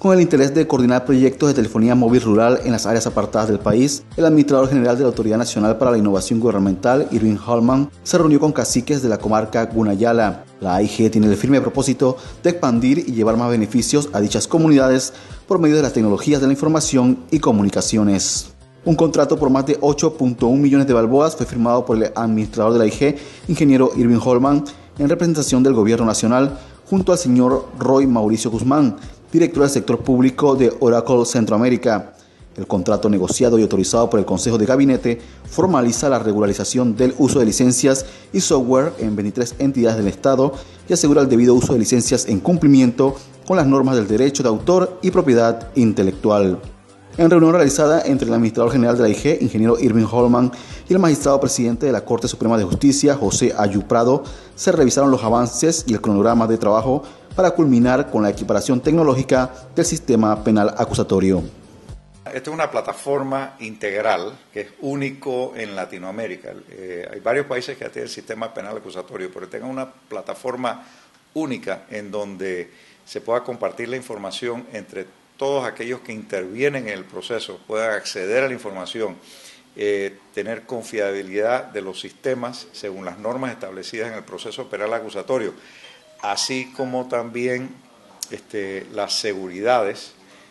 Con el interés de coordinar proyectos de telefonía móvil rural en las áreas apartadas del país, el administrador general de la Autoridad Nacional para la Innovación Gubernamental, Irving Holman, se reunió con caciques de la comarca Gunayala. La AIG tiene el firme propósito de expandir y llevar más beneficios a dichas comunidades por medio de las tecnologías de la información y comunicaciones. Un contrato por más de 8.1 millones de balboas fue firmado por el administrador de la AIG, ingeniero Irving Holman, en representación del Gobierno Nacional, junto al señor Roy Mauricio Guzmán, director del sector público de Oracle Centroamérica. El contrato negociado y autorizado por el Consejo de Gabinete formaliza la regularización del uso de licencias y software en 23 entidades del Estado y asegura el debido uso de licencias en cumplimiento con las normas del derecho de autor y propiedad intelectual. En reunión realizada entre el administrador general de la AIG, ingeniero Irving Holman, y el magistrado presidente de la Corte Suprema de Justicia, José Ayu Prado, se revisaron los avances y el cronograma de trabajo para culminar con la equiparación tecnológica del sistema penal acusatorio. Esta es una plataforma integral que es único en Latinoamérica. Hay varios países que tienen el sistema penal acusatorio, pero tengan una plataforma única en donde se pueda compartir la información entre todos aquellos que intervienen en el proceso, puedan acceder a la información, tener confiabilidad de los sistemas según las normas establecidas en el proceso penal acusatorio, así como también las seguridades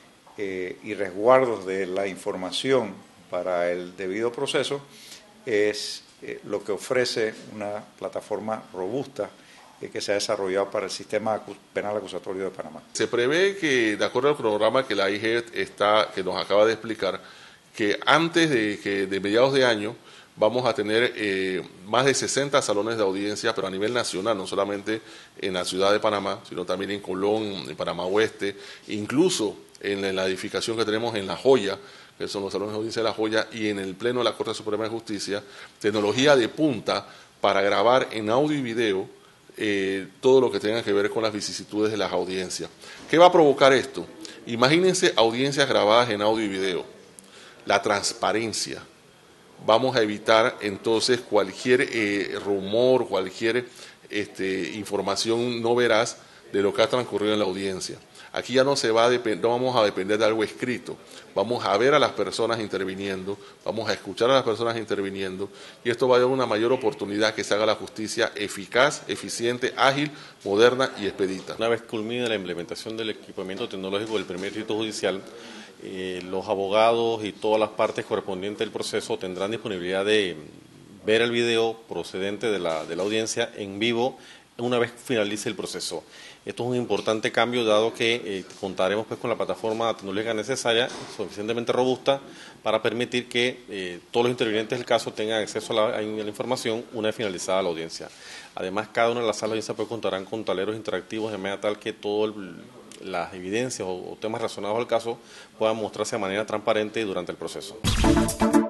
y resguardos de la información para el debido proceso, es lo que ofrece una plataforma robusta que se ha desarrollado para el sistema penal acusatorio de Panamá. Se prevé que, de acuerdo al cronograma que la AIG que nos acaba de explicar, que antes de mediados de año vamos a tener más de 60 salones de audiencia, pero a nivel nacional, no solamente en la ciudad de Panamá, sino también en Colón, en Panamá Oeste, incluso en la edificación que tenemos en La Joya, que son los salones de audiencia de La Joya, y en el Pleno de la Corte Suprema de Justicia, tecnología de punta para grabar en audio y video todo lo que tenga que ver con las vicisitudes de las audiencias. ¿Qué va a provocar esto? Imagínense audiencias grabadas en audio y video. La transparencia. Vamos a evitar entonces cualquier rumor, cualquier información no veraz de lo que ha transcurrido en la audiencia. Aquí ya no vamos a depender de algo escrito, vamos a ver a las personas interviniendo, vamos a escuchar a las personas interviniendo, y esto va a dar una mayor oportunidad que se haga la justicia eficaz, eficiente, ágil, moderna y expedita. Una vez culmine la implementación del equipamiento tecnológico del primer distrito judicial, los abogados y todas las partes correspondientes del proceso tendrán disponibilidad de ver el video procedente de la audiencia en vivo una vez finalice el proceso. Esto es un importante cambio, dado que contaremos pues con la plataforma tecnológica necesaria, suficientemente robusta, para permitir que todos los intervinientes del caso tengan acceso a la información una vez finalizada la audiencia. Además, cada una de las salas de audiencia pues contarán con tableros interactivos de manera tal que todas las evidencias o temas relacionados al caso puedan mostrarse de manera transparente durante el proceso.